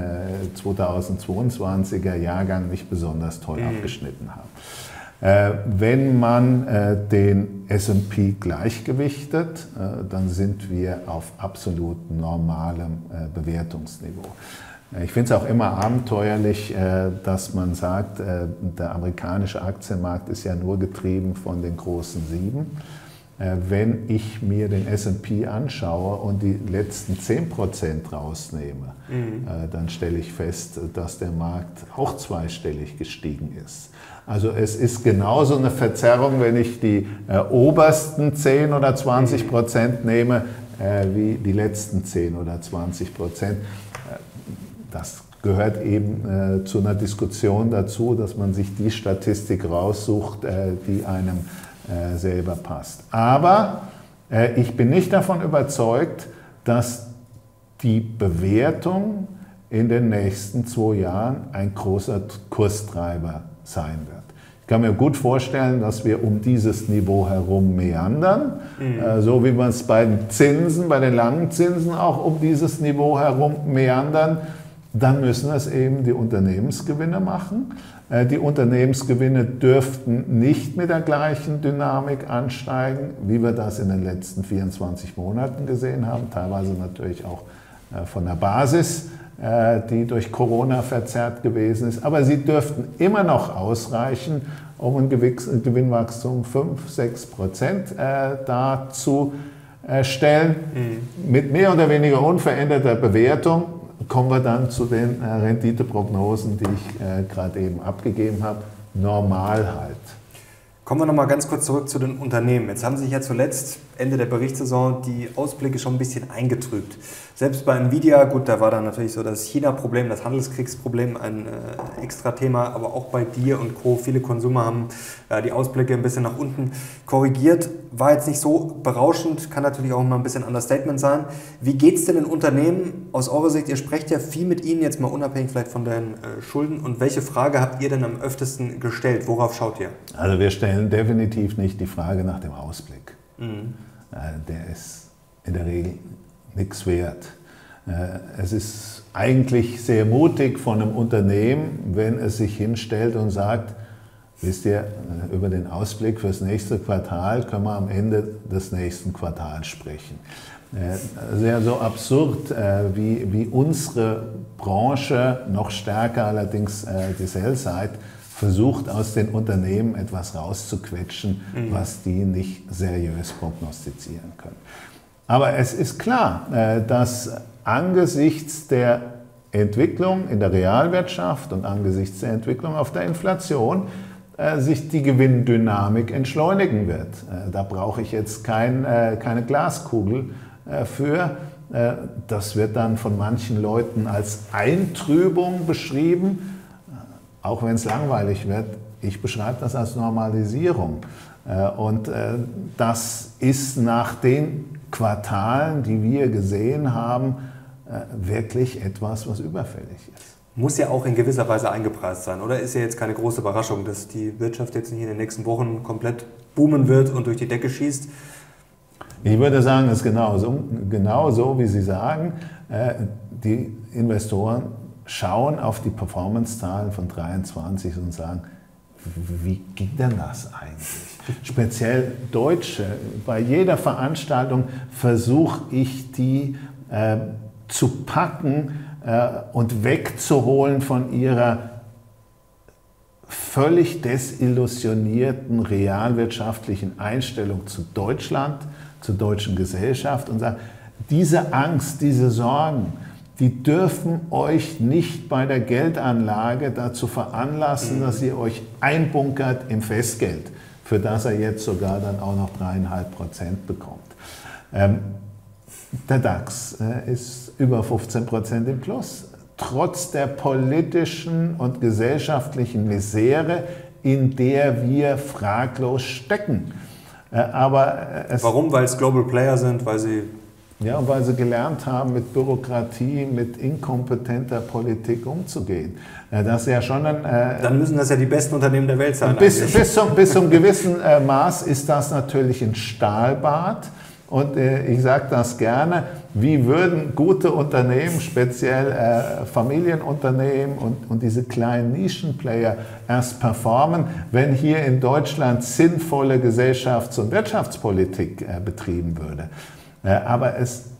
2022er Jahrgang nicht besonders toll abgeschnitten haben. Wenn man den S&P gleichgewichtet, dann sind wir auf absolut normalem Bewertungsniveau. Ich finde es auch immer abenteuerlich, dass man sagt, der amerikanische Aktienmarkt ist ja nur getrieben von den großen 7. Wenn ich mir den S&P anschaue und die letzten 10% rausnehme, dann stelle ich fest, dass der Markt auch zweistellig gestiegen ist. Also es ist genauso eine Verzerrung, wenn ich die obersten 10 oder 20% nehme, wie die letzten 10 oder 20%. Das gehört eben zu einer Diskussion dazu, dass man sich die Statistik raussucht, die einem selber passt. Aber ich bin nicht davon überzeugt, dass die Bewertung in den nächsten 2 Jahren ein großer Kurstreiber sein wird. Ich kann mir gut vorstellen, dass wir um dieses Niveau herum meandern, so wie man es bei den Zinsen, bei den langen Zinsen auch um dieses Niveau herum meandern. Dann müssen es eben die Unternehmensgewinne machen. Die Unternehmensgewinne dürften nicht mit der gleichen Dynamik ansteigen, wie wir das in den letzten 24 Monaten gesehen haben, teilweise natürlich auch von der Basis, die durch Corona verzerrt gewesen ist. Aber sie dürften immer noch ausreichen, um ein Gewinnwachstum 5–6% dazu stellen. Mit mehr oder weniger unveränderter Bewertung kommen wir dann zu den Renditeprognosen, die ich gerade eben abgegeben habe. Normal halt. Kommen wir noch mal ganz kurz zurück zu den Unternehmen. Jetzt haben sich ja zuletzt, Ende der Berichtssaison, die Ausblicke schon ein bisschen eingetrübt. Selbst bei Nvidia, gut, da war dann natürlich so das China-Problem, das Handelskriegsproblem ein extra Thema, aber auch bei dir und Co. Viele Konsumer haben die Ausblicke ein bisschen nach unten korrigiert. War jetzt nicht so berauschend, kann natürlich auch mal ein bisschen Understatement sein. Wie geht es denn den Unternehmen aus eurer Sicht? Ihr sprecht ja viel mit ihnen, jetzt mal unabhängig vielleicht von den Schulden. Und welche Frage habt ihr denn am öftesten gestellt? Worauf schaut ihr? Also wir stellen definitiv nicht die Frage nach dem Ausblick. Der ist in der Regel nichts wert. Es ist eigentlich sehr mutig von einem Unternehmen, wenn es sich hinstellt und sagt, wisst ihr, über den Ausblick fürs nächste Quartal können wir am Ende des nächsten Quartals sprechen. Sehr so absurd, wie unsere Branche, noch stärker allerdings die Sell-Side, versucht aus den Unternehmen etwas rauszuquetschen, was die nicht seriös prognostizieren können. Aber es ist klar, dass angesichts der Entwicklung in der Realwirtschaft und angesichts der Entwicklung auf der Inflation sich die Gewinndynamik entschleunigen wird. Da brauche ich jetzt keine Glaskugel für. Das wird dann von manchen Leuten als Eintrübung beschrieben, auch wenn es langweilig wird. Ich beschreibe das als Normalisierung. Und das ist nach den Quartalen, die wir gesehen haben, wirklich etwas, was überfällig ist. Muss ja auch in gewisser Weise eingepreist sein, oder? Ist ja jetzt keine große Überraschung, dass die Wirtschaft jetzt nicht in den nächsten Wochen komplett boomen wird und durch die Decke schießt? Ich würde sagen, es ist genau so, wie Sie sagen. Die Investoren schauen auf die Performance-Zahlen von 23 und sagen, wie ging denn das eigentlich? Speziell Deutsche. Bei jeder Veranstaltung versuche ich, die zu packen und wegzuholen von ihrer völlig desillusionierten realwirtschaftlichen Einstellung zu Deutschland, zur deutschen Gesellschaft und sagen, diese Angst, diese Sorgen, die dürfen euch nicht bei der Geldanlage dazu veranlassen, dass ihr euch einbunkert im Festgeld, für das er jetzt sogar dann auch noch 3,5% bekommt. Der DAX ist über 15% im Plus, trotz der politischen und gesellschaftlichen Misere, in der wir fraglos stecken. Warum? Weil es Global Player sind, weil sie... Ja, weil sie gelernt haben, mit Bürokratie, mit inkompetenter Politik umzugehen. Das ist ja schon dann müssen das ja die besten Unternehmen der Welt sein. Bis zum gewissen Maß ist das natürlich ein Stahlbad. Und ich sage das gerne, wie würden gute Unternehmen, speziell Familienunternehmen und diese kleinen Nischenplayer erst performen, wenn hier in Deutschland sinnvolle Gesellschafts- und Wirtschaftspolitik betrieben würde. Aber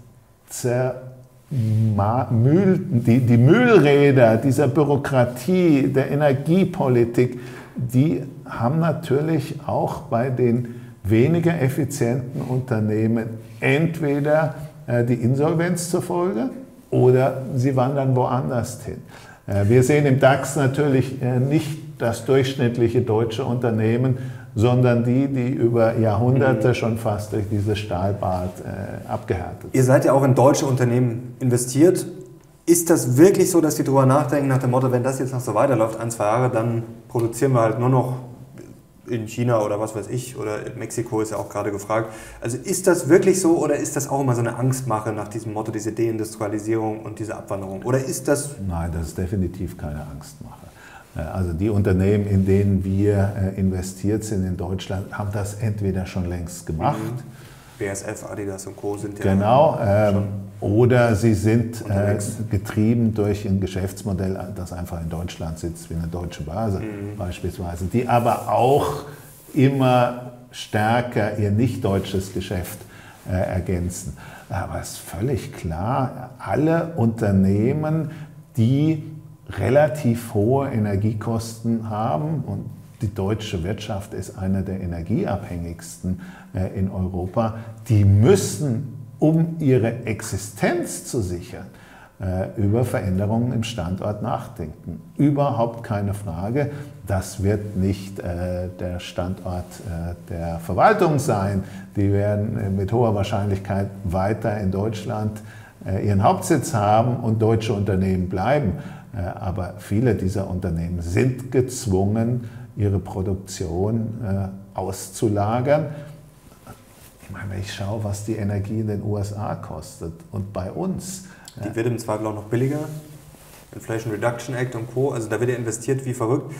die Mühlräder dieser Bürokratie, der Energiepolitik, die haben natürlich auch bei den weniger effizienten Unternehmen entweder die Insolvenz zur Folge oder sie wandern woanders hin. Wir sehen im DAX natürlich nicht das durchschnittliche deutsche Unternehmen, sondern die über Jahrhunderte schon fast durch dieses Stahlbad abgehärtet sind. Ihr seid ja auch in deutsche Unternehmen investiert. Ist das wirklich so, dass die darüber nachdenken nach dem Motto, wenn das jetzt noch so weiterläuft, 1, 2 Jahre, dann produzieren wir halt nur noch in China oder was weiß ich, oder in Mexiko ist ja auch gerade gefragt. Also ist das wirklich so oder ist das auch immer so eine Angstmache nach diesem Motto, diese Deindustrialisierung und diese Abwanderung? Oder ist das... Nein, das ist definitiv keine Angstmache. Also die Unternehmen, in denen wir investiert sind in Deutschland, haben das entweder schon längst gemacht. BASF, Adidas und Co. sind ja... Genau, oder sie sind getrieben durch ein Geschäftsmodell, das einfach in Deutschland sitzt, wie eine deutsche Börse beispielsweise, die aber auch immer stärker ihr nicht deutsches Geschäft ergänzen. Aber es ist völlig klar, alle Unternehmen, die relativ hohe Energiekosten haben und die deutsche Wirtschaft ist eine der energieabhängigsten in Europa, die müssen, um ihre Existenz zu sichern, über Veränderungen im Standort nachdenken. Überhaupt keine Frage, das wird nicht der Standort der Verwaltung sein. Die werden mit hoher Wahrscheinlichkeit weiter in Deutschland ihren Hauptsitz haben und deutsche Unternehmen bleiben. Aber viele dieser Unternehmen sind gezwungen, ihre Produktion auszulagern. Ich meine, wenn ich schaue, was die Energie in den USA kostet und bei uns. Die wird im Zweifel auch noch billiger. Inflation Reduction Act und Co. Also da wird ja investiert wie verrückt.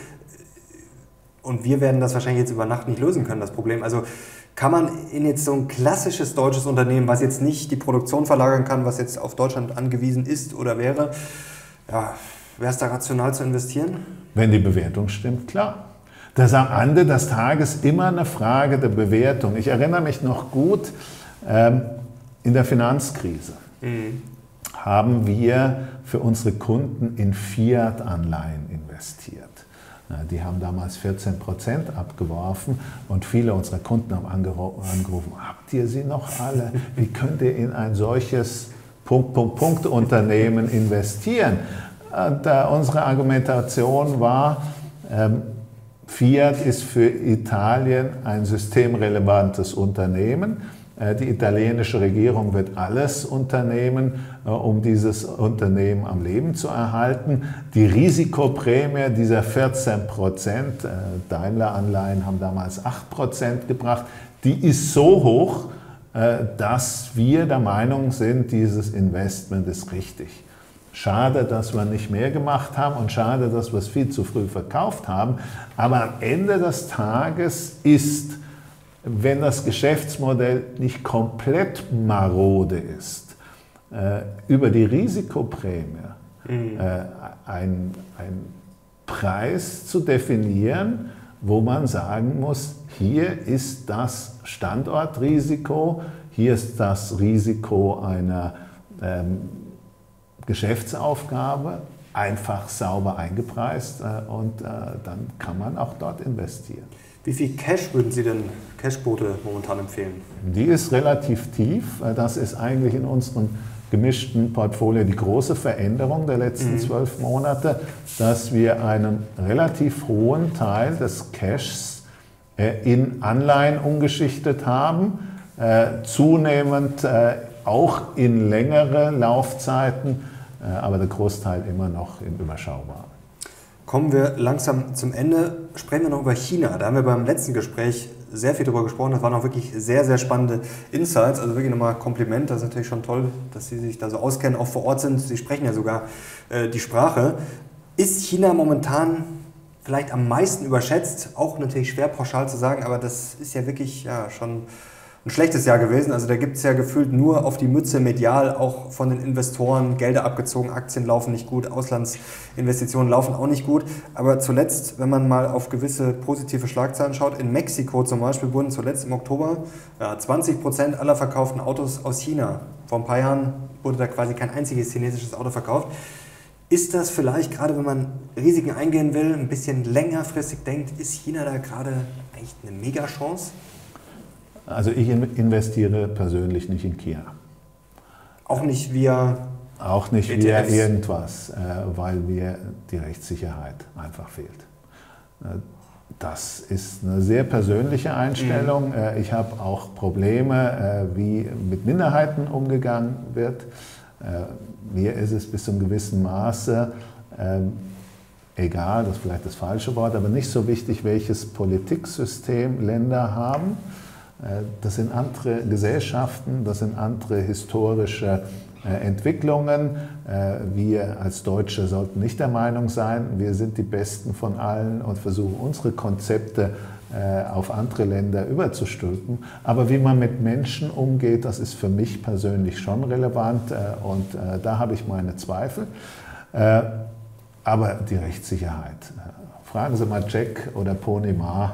Und wir werden das wahrscheinlich jetzt über Nacht nicht lösen können, das Problem. Also kann man in jetzt so ein klassisches deutsches Unternehmen, was jetzt nicht die Produktion verlagern kann, was jetzt auf Deutschland angewiesen ist oder wäre, ja, wäre es da rational zu investieren? Wenn die Bewertung stimmt, klar. Das ist am Ende des Tages immer eine Frage der Bewertung. Ich erinnere mich noch gut, in der Finanzkrise haben wir für unsere Kunden in Fiat-Anleihen investiert. Die haben damals 14% abgeworfen und viele unserer Kunden haben angerufen, habt ihr sie noch alle? Wie könnt ihr in ein solches Unternehmen investieren? Und unsere Argumentation war, Fiat ist für Italien ein systemrelevantes Unternehmen. Die italienische Regierung wird alles unternehmen, um dieses Unternehmen am Leben zu erhalten. Die Risikoprämie dieser 14%, Daimler-Anleihen haben damals 8% gebracht, die ist so hoch, dass wir der Meinung sind, dieses Investment ist richtig. Schade, dass wir nicht mehr gemacht haben und schade, dass wir es viel zu früh verkauft haben. Aber am Ende des Tages ist, wenn das Geschäftsmodell nicht komplett marode ist, über die Risikoprämie ein Preis zu definieren, wo man sagen muss, hier ist das Standortrisiko, hier ist das Risiko einer Geschäftsaufgabe einfach sauber eingepreist und dann kann man auch dort investieren. Wie viel Cash würden Sie denn, Cashquote momentan empfehlen? Die ist relativ tief. Das ist eigentlich in unserem gemischten Portfolio die große Veränderung der letzten 12 Monate, dass wir einen relativ hohen Teil des Cashs in Anleihen umgeschichtet haben, zunehmend auch in längere Laufzeiten, aber der Großteil immer noch in überschaubar. Kommen wir langsam zum Ende. Sprechen wir noch über China. Da haben wir beim letzten Gespräch sehr viel darüber gesprochen. Das waren auch wirklich sehr, sehr spannende Insights. Also wirklich nochmal Kompliment. Das ist natürlich schon toll, dass Sie sich da so auskennen, auch vor Ort sind. Sie sprechen ja sogar die Sprache. Ist China momentan vielleicht am meisten überschätzt? Auch natürlich schwer pauschal zu sagen, aber das ist ja wirklich schon ein schlechtes Jahr gewesen. Also da gibt es ja gefühlt nur auf die Mütze medial, auch von den Investoren, Gelder abgezogen, Aktien laufen nicht gut, Auslandsinvestitionen laufen auch nicht gut. Aber zuletzt, wenn man mal auf gewisse positive Schlagzeilen schaut, in Mexiko zum Beispiel wurden zuletzt im Oktober 20% aller verkauften Autos aus China. Vor ein paar Jahren wurde da quasi kein einziges chinesisches Auto verkauft. Ist das vielleicht, gerade wenn man Risiken eingehen will, ein bisschen längerfristig denkt, ist China da gerade echt eine Mega-Chance? Also ich investiere persönlich nicht in China. Auch nicht via Auch nicht via ETFs? irgendwas, weil mir die Rechtssicherheit einfach fehlt. Das ist eine sehr persönliche Einstellung. Ich habe auch Probleme, wie mit Minderheiten umgegangen wird. Mir ist es bis zu einem gewissen Maße egal, das ist vielleicht das falsche Wort, aber nicht so wichtig, welches Politiksystem Länder haben. Das sind andere Gesellschaften, das sind andere historische Entwicklungen. Wir als Deutsche sollten nicht der Meinung sein, wir sind die Besten von allen und versuchen unsere Konzepte auf andere Länder überzustülpen. Aber wie man mit Menschen umgeht, das ist für mich persönlich schon relevant und da habe ich meine Zweifel. Aber die Rechtssicherheit. Fragen Sie mal Jack oder Pony Ma,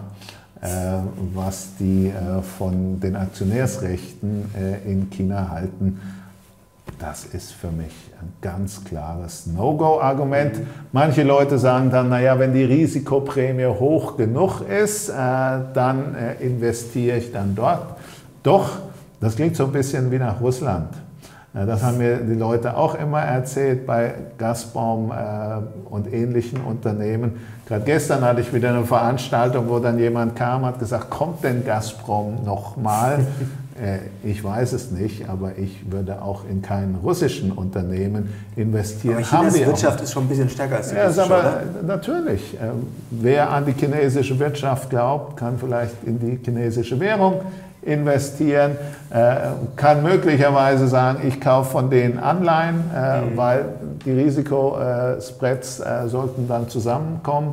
was die von den Aktionärsrechten in China halten. Das ist für mich ein ganz klares No-Go-Argument. Manche Leute sagen dann, naja, wenn die Risikoprämie hoch genug ist, dann investiere ich dann dort. Doch, das klingt so ein bisschen wie nach Russland. Das haben mir die Leute auch immer erzählt bei Gazprom und ähnlichen Unternehmen. Gerade gestern hatte ich wieder eine Veranstaltung, wo dann jemand kam und hat gesagt, kommt denn Gazprom nochmal? Ich weiß es nicht, aber ich würde auch in keinen russischen Unternehmen investieren. Aber Chinas Wirtschaft ist schon ein bisschen stärker als die russische, aber oder? Natürlich. Wer an die chinesische Wirtschaft glaubt, kann vielleicht in die chinesische Währung investieren, kann möglicherweise sagen, ich kaufe von denen Anleihen, weil die Risikospreads sollten dann zusammenkommen.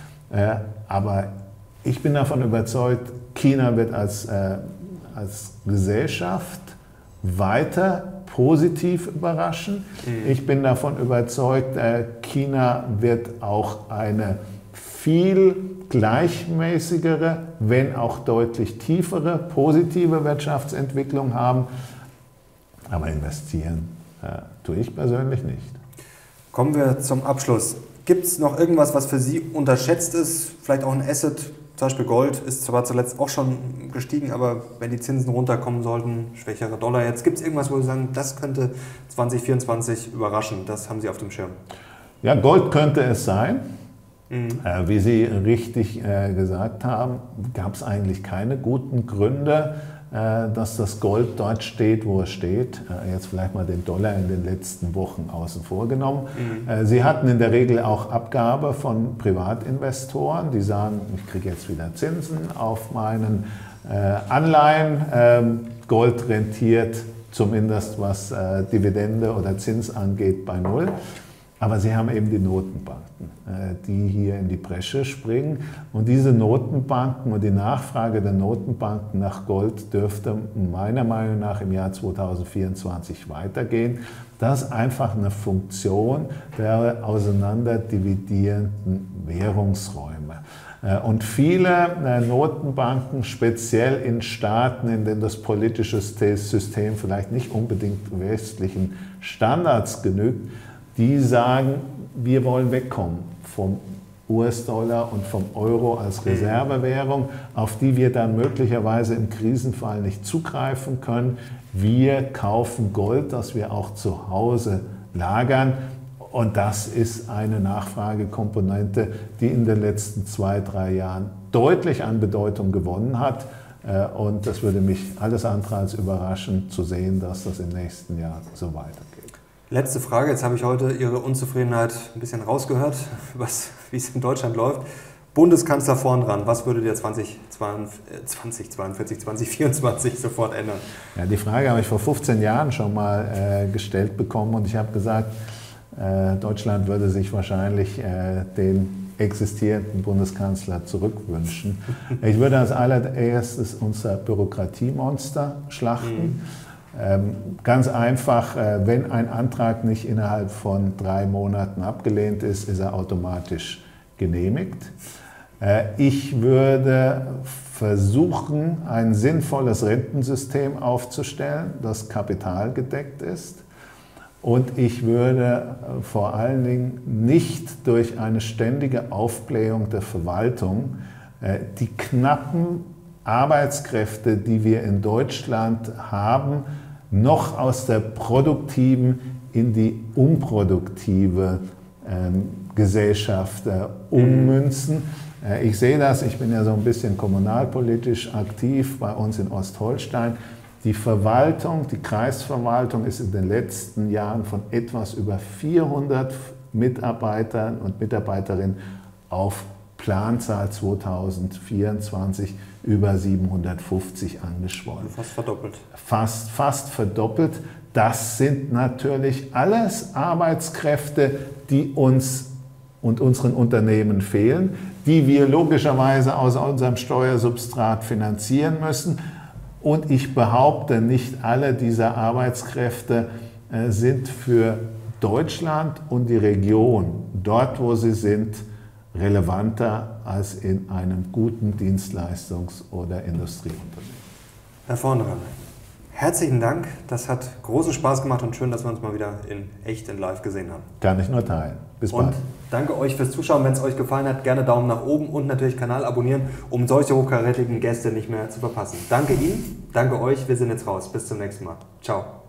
Aber ich bin davon überzeugt, China wird als Gesellschaft weiter positiv überraschen. Ich bin davon überzeugt, China wird auch eine viel gleichmäßigere, wenn auch deutlich tiefere, positive Wirtschaftsentwicklung haben. Aber investieren tue ich persönlich nicht. Kommen wir zum Abschluss. Gibt es noch irgendwas, was für Sie unterschätzt ist? Vielleicht auch ein Asset, zum Beispiel Gold, ist zwar zuletzt auch schon gestiegen, aber wenn die Zinsen runterkommen sollten, schwächere Dollar jetzt, gibt es irgendwas, wo Sie sagen, das könnte 2024 überraschen? Das haben Sie auf dem Schirm. Ja, Gold könnte es sein. Wie Sie richtig gesagt haben, gab es eigentlich keine guten Gründe, dass das Gold dort steht, wo es steht. Jetzt vielleicht mal den Dollar in den letzten Wochen außen vor genommen. Sie hatten in der Regel auch Abgabe von Privatinvestoren, die sagen, ich kriege jetzt wieder Zinsen auf meinen Anleihen. Gold rentiert, zumindest was Dividende oder Zins angeht, bei null. Aber Sie haben eben die Notenbanken, die hier in die Bresche springen. Und diese Notenbanken und die Nachfrage der Notenbanken nach Gold dürfte meiner Meinung nach im Jahr 2024 weitergehen. Das ist einfach eine Funktion der auseinanderdividierenden Währungsräume. Und viele Notenbanken, speziell in Staaten, in denen das politische System vielleicht nicht unbedingt westlichen Standards genügt, die sagen, wir wollen wegkommen vom US-Dollar und vom Euro als Reservewährung, auf die wir dann möglicherweise im Krisenfall nicht zugreifen können. Wir kaufen Gold, das wir auch zu Hause lagern. Und das ist eine Nachfragekomponente, die in den letzten 2-3 Jahren deutlich an Bedeutung gewonnen hat. Und das würde mich alles andere als überraschen, zu sehen, dass das im nächsten Jahr so weitergeht. Letzte Frage, jetzt habe ich heute Ihre Unzufriedenheit ein bisschen rausgehört, wie es in Deutschland läuft. Bundeskanzler vorn dran, was würde der 2024 sofort ändern? Ja, die Frage habe ich vor 15 Jahren schon mal gestellt bekommen und ich habe gesagt, Deutschland würde sich wahrscheinlich den existierenden Bundeskanzler zurückwünschen. Ich würde als allererstes unser Bürokratiemonster schlachten. Ganz einfach, wenn ein Antrag nicht innerhalb von 3 Monaten abgelehnt ist, ist er automatisch genehmigt. Ich würde versuchen, ein sinnvolles Rentensystem aufzustellen, das kapitalgedeckt ist. Und ich würde vor allen Dingen nicht durch eine ständige Aufblähung der Verwaltung die knappen Arbeitskräfte, die wir in Deutschland haben, noch aus der produktiven in die unproduktive Gesellschaft ummünzen. Ich sehe das, ich bin ja so ein bisschen kommunalpolitisch aktiv bei uns in Ostholstein. Die Verwaltung, die Kreisverwaltung ist in den letzten Jahren von etwas über 400 Mitarbeitern und Mitarbeiterinnen auf Planzahl 2024 über 750 angeschwollen. Fast verdoppelt. Fast verdoppelt. Das sind natürlich alles Arbeitskräfte, die uns und unseren Unternehmen fehlen, die wir logischerweise aus unserem Steuersubstrat finanzieren müssen. Und ich behaupte, nicht alle dieser Arbeitskräfte sind für Deutschland und die Region, dort wo sie sind, relevanter als in einem guten Dienstleistungs- oder Industrieunternehmen. Herr Vornherein, herzlichen Dank. Das hat großen Spaß gemacht und schön, dass wir uns mal wieder in echt, in live gesehen haben. Kann ich nur teilen. Bis bald. Und danke euch fürs Zuschauen. Wenn es euch gefallen hat, gerne Daumen nach oben und natürlich Kanal abonnieren, um solche hochkarätigen Gäste nicht mehr zu verpassen. Danke Ihnen, danke euch. Wir sind jetzt raus. Bis zum nächsten Mal. Ciao.